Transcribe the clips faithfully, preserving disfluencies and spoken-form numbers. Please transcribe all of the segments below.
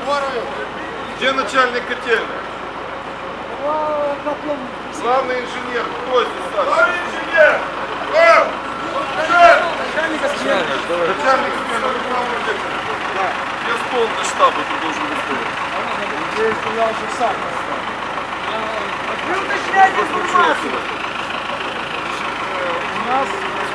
Где начальник котельной? Главный инженер. Кто здесь старший? Главный инженер! Начальник смены. Начальник смены. Я стол для штаба ты должен выставить. Я уже сам. Вы уточняете информацию. У нас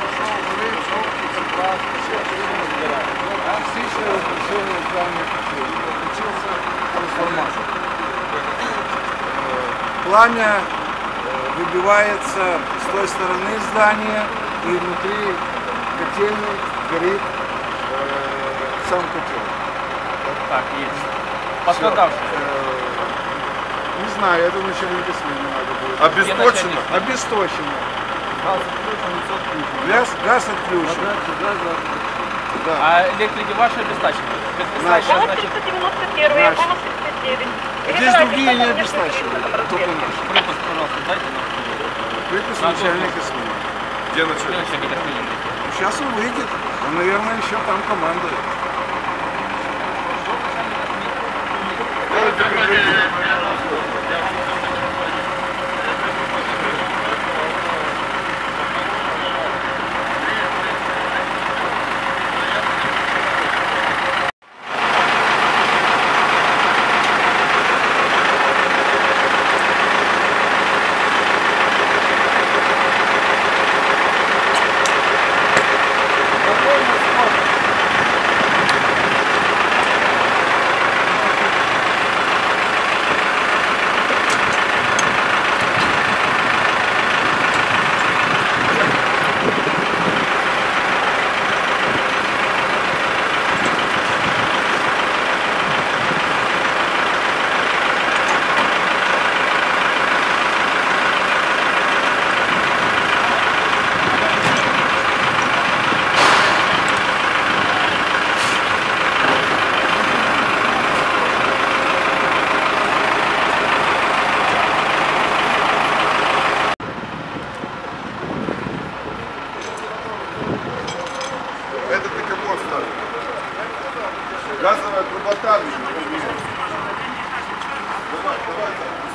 пламя выбивается с той стороны здания, и внутри котельной горит э, сам котел. Вот так, есть. Пострадавший? Не знаю, это начальника смены надо будет. Обесточено? Обесточено. Газ отключен, все отключено. Газ, газ отключен. Да. А электрики ваши обесточены? Наши. триста девяносто один, Наши. полос тридцать девять. Здесь другие не обесточены, только наши. Припуск, пожалуйста, дайте нам. Припуск начальника смены. Где начальник? Сейчас он выйдет, он, наверное, еще там командует. Это ты кому оставил? Газовая трубота. Давай, давай.